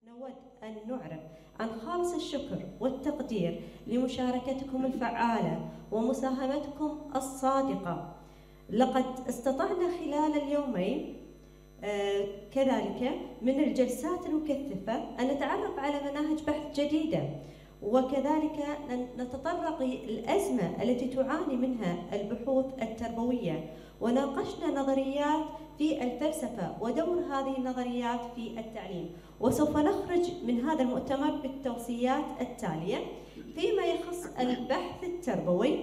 نود أن نعرب عن خالص الشكر والتقدير لمشاركتكم الفعالة ومساهمتكم الصادقة. لقد استطعنا خلال اليومين كذلك من الجلسات المكثفة أن نتعرف على مناهج بحث جديدة، وكذلك نتطرق للأزمة التي تعاني منها البحوث التربوية، وناقشنا نظريات في الفلسفة ودور هذه النظريات في التعليم. وسوف نخرج من هذا المؤتمر بالتوصيات التالية فيما يخص البحث التربوي: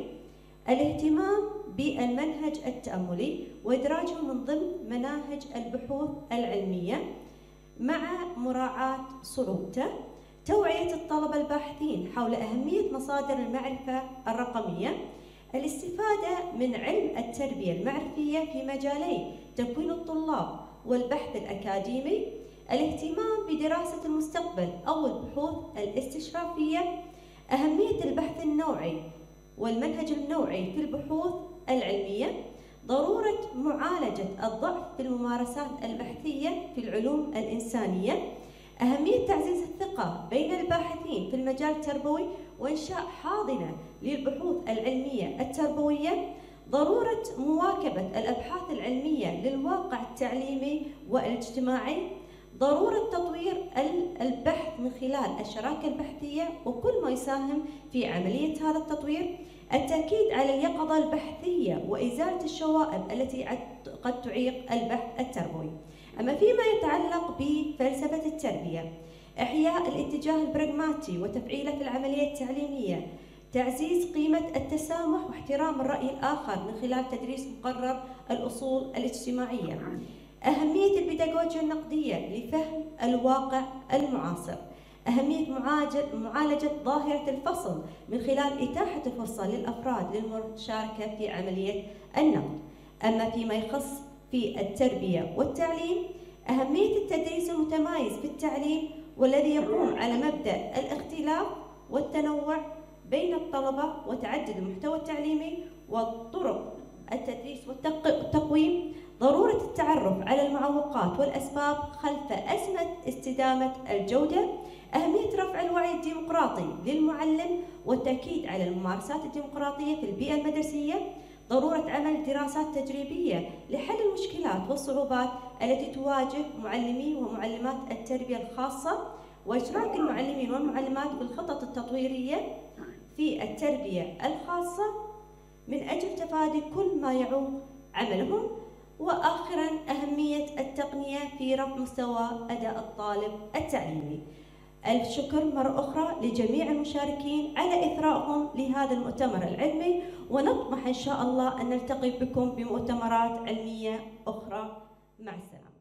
الاهتمام بالمنهج التأملي وإدراجه من ضمن مناهج البحوث العلمية مع مراعاة صعوبته، توعية الطلبة الباحثين حول أهمية مصادر المعرفة الرقمية، الاستفادة من علم التربية المعرفية في مجالي تكوين الطلاب والبحث الأكاديمي، الاهتمام بدراسة المستقبل أو البحوث الاستشرافية، أهمية البحث النوعي والمنهج النوعي في البحوث العلمية، ضرورة معالجة الضعف في الممارسات البحثية في العلوم الإنسانية، أهمية تعزيز الثقة بين الباحثين في المجال التربوي وإنشاء حاضنة للبحوث العلمية التربوية، ضرورة مواكبة الأبحاث العلمية للواقع التعليمي والاجتماعي، ضرورة تطوير البحث من خلال الشراكة البحثية وكل ما يساهم في عملية هذا التطوير، التأكيد على اليقظة البحثية وإزالة الشوائب التي قد تعيق البحث التربوي. أما فيما يتعلق بفلسفة التربية، إحياء الاتجاه البراغماتي وتفعيله في العملية التعليمية، تعزيز قيمة التسامح واحترام الرأي الآخر من خلال تدريس مقرر الأصول الاجتماعية، أهمية البيداغوجيا النقدية لفهم الواقع المعاصر، أهمية معالجة ظاهرة الفصل من خلال إتاحة الفرصة للأفراد للمشاركة في عملية النقد. أما فيما يخص في التربية والتعليم، أهمية التدريس المتمايز في التعليم والذي يقوم على مبدأ الاختلاف والتنوع بين الطلبة وتعدد المحتوى التعليمي وطرق التدريس والتقويم، ضرورة التعرف على المعوقات والأسباب خلف أزمة استدامة الجودة، أهمية رفع الوعي الديمقراطي للمعلم والتأكيد على الممارسات الديمقراطية في البيئة المدرسية، ضرورة عمل دراسات تجريبية لحل المشكلات والصعوبات التي تواجه معلمي ومعلمات التربية الخاصة، وإشراك المعلمين والمعلمات في الخطط التطويرية في التربية الخاصة من أجل تفادي كل ما يعوق عملهم. وآخراً أهمية التقنية في رفع مستوى أداء الطالب التعليمي. الشكر مرة أخرى لجميع المشاركين على إثرائهم لهذا المؤتمر العلمي، ونطمح إن شاء الله أن نلتقي بكم بمؤتمرات علمية أخرى. مع السلامة.